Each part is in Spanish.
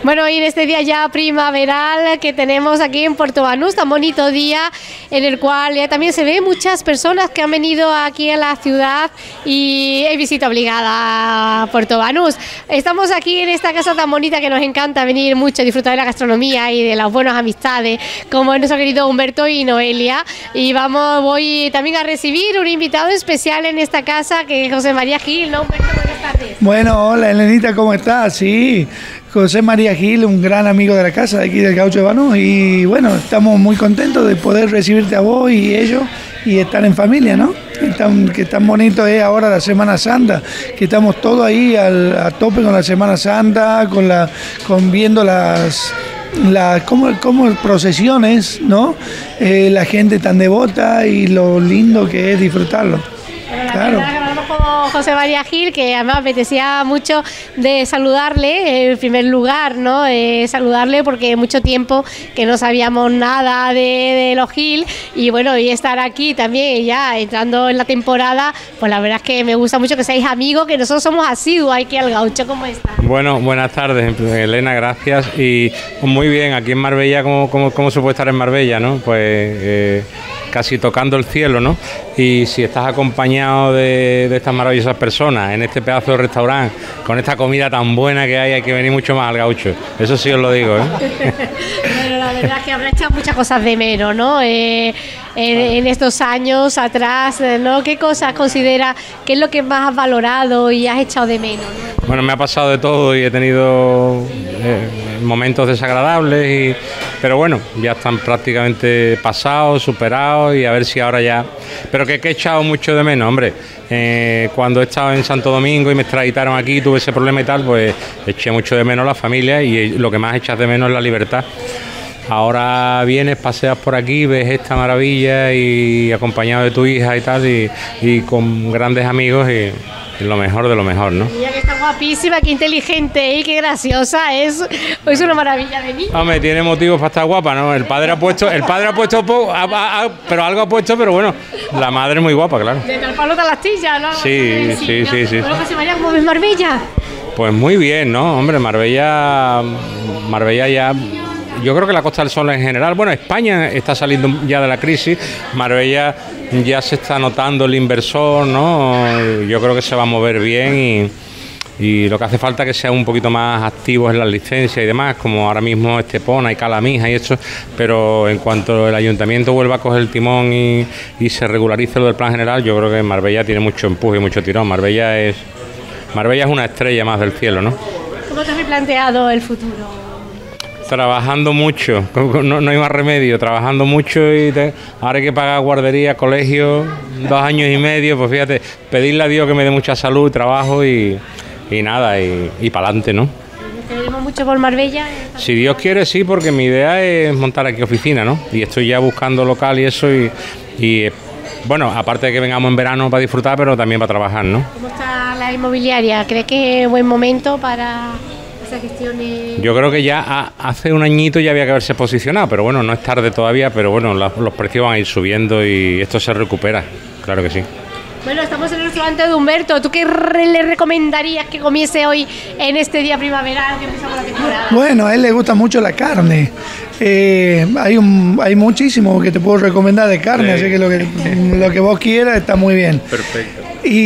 Bueno, y en este día ya primaveral que tenemos aquí en Puerto Banús, tan bonito día en el cual ya también se ve muchas personas que han venido aquí a la ciudad y es visita obligada a Puerto Banús. Estamos aquí en esta casa tan bonita que nos encanta venir mucho a disfrutar de la gastronomía y de las buenas amistades, como es nuestro querido Humberto y Noelia. Y voy también a recibir un invitado especial en esta casa, que es José María Gil, ¿no, Humberto? Buenas tardes. Bueno, hola Elenita, ¿cómo estás? Sí, José María Gil, un gran amigo de la casa de aquí del Gaucho de Banús, y bueno, estamos muy contentos de poder recibirte a vos y ellos y estar en familia, ¿no? Que tan bonito es ahora la Semana Santa, que estamos todos ahí a tope con la Semana Santa, con viendo como procesiones, ¿no? La gente tan devota y lo lindo que es disfrutarlo. Claro. José María Gil, que además me apetecía mucho de saludarle en primer lugar, ¿no? Saludarle porque mucho tiempo que no sabíamos nada de los Gil, y bueno, y estar aquí también ya entrando en la temporada, pues la verdad es que me gusta mucho que seáis amigos, que nosotros somos asiduos aquí al Gaucho. ¿Cómo estás? Bueno, buenas tardes, Elena, gracias, y muy bien, aquí en Marbella, ¿cómo se puede estar en Marbella, no? Pues casi tocando el cielo, ¿no? Y si estás acompañado de estas maravillosas personas en este pedazo de restaurante, con esta comida tan buena que hay que venir mucho más al Gaucho. Eso sí os lo digo, ¿eh? Bueno, la verdad es que habrá echado muchas cosas de menos, ¿no? En estos años atrás, ¿no? ¿Qué cosas consideras que es lo que más has valorado y has echado de menos, ¿no? Bueno, me ha pasado de todo y he tenido momentos desagradables, pero bueno, ya están prácticamente pasados, superados, y a ver si ahora ya... Pero que he echado mucho de menos, hombre. Cuando he estado en Santo Domingo y me extraditaron aquí, tuve ese problema y tal, pues eché mucho de menos la familia, y lo que más echas de menos es la libertad. Ahora vienes, paseas por aquí, ves esta maravilla y acompañado de tu hija y tal, y con grandes amigos, y lo mejor de lo mejor, ¿no? Mira que está guapísima, qué inteligente y qué graciosa es una maravilla de niña. Hombre, tiene motivos para estar guapa, ¿no? El padre ha puesto pero algo ha puesto, pero bueno, la madre es muy guapa, claro. De tal palo tal astilla, ¿no? Sí. Bueno, José María, ¿cómo ves Marbella? Pues muy bien, ¿no? Hombre, Marbella ya... Yo creo que la Costa del Sol en general, bueno, España está saliendo ya de la crisis, Marbella ya se está notando el inversor, ¿no? Yo creo que se va a mover bien, y lo que hace falta es que sea un poquito más activos en las licencias y demás, como ahora mismo Estepona y Calamija y eso, pero en cuanto el ayuntamiento vuelva a coger el timón y se regularice lo del plan general, yo creo que Marbella tiene mucho empuje y mucho tirón. Marbella es una estrella más del cielo, ¿no? ¿Cómo te has replanteado el futuro? Trabajando mucho, no hay más remedio, trabajando mucho, ahora hay que pagar guardería, colegio, 2 años y medio, pues fíjate, pedirle a Dios que me dé mucha salud, trabajo y nada, y para adelante, ¿no? ¿Te venimos mucho por Marbella? Si Dios quiere, sí, porque mi idea es montar aquí oficina, ¿no? Y estoy ya buscando local y eso, y bueno, aparte de que vengamos en verano para disfrutar, pero también para trabajar, ¿no? ¿Cómo está la inmobiliaria? ¿Crees que es buen momento para...? Yo creo que ya hace un añito ya había que haberse posicionado, pero bueno, no es tarde todavía, pero bueno, los precios van a ir subiendo y esto se recupera, claro que sí. Bueno, estamos en el restaurante de Humberto. ¿Tú qué le recomendarías que comiese hoy en este día primaveral que empezamos la temporada? Bueno, a él le gusta mucho la carne. Hay muchísimo que te puedo recomendar de carne, sí. Así que lo que vos quieras está muy bien. Perfecto.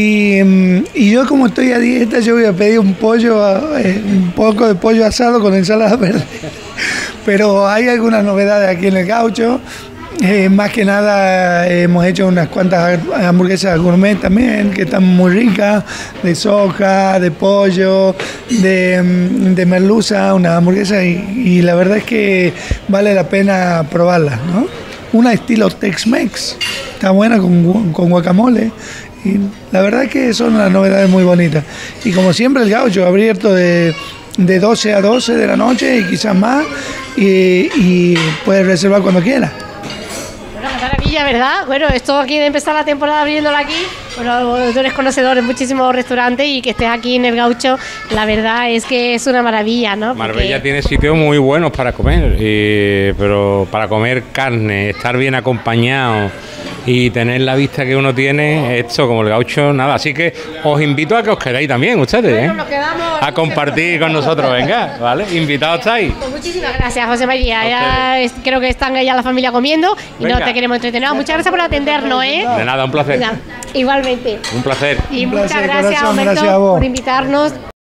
Y yo, como estoy a dieta, yo voy a pedir un poco de pollo asado con ensalada verde. Pero hay algunas novedades aquí en el Gaucho. Más que nada hemos hecho unas cuantas hamburguesas gourmet también, que están muy ricas, de soja, de pollo, de merluza, una hamburguesa, y la verdad es que vale la pena probarlas, ¿no? Una estilo Tex-Mex, está buena con guacamole. Y la verdad es que son unas novedades muy bonitas. Y como siempre el Gaucho abierto de 12 a 12 de la noche y quizás más, y puedes reservar cuando quieras. Bueno, maravilla, ¿verdad? Bueno, esto aquí de empezar la temporada abriéndola aquí, bueno, tú eres conocedor de muchísimos restaurantes, y que estés aquí en el Gaucho, la verdad es que es una maravilla, ¿no? Marbella tiene sitios muy buenos para comer, pero para comer carne, estar bien acompañado, y tener la vista que uno tiene, esto como el gaucho, nada. Así que os invito a que os quedéis también ustedes, Bueno, nos quedamos a compartir con nosotros, venga, ¿vale? Invitados estáis. Pues muchísimas gracias, José María. Creo que están ya la familia comiendo y Venga. no te queremos entretener. Muchas gracias por atendernos, ¿eh? De nada, un placer. Venga, igualmente. Un placer. Y Un muchas placer, gracias, corazón, Humberto, gracias a vos. por invitarnos.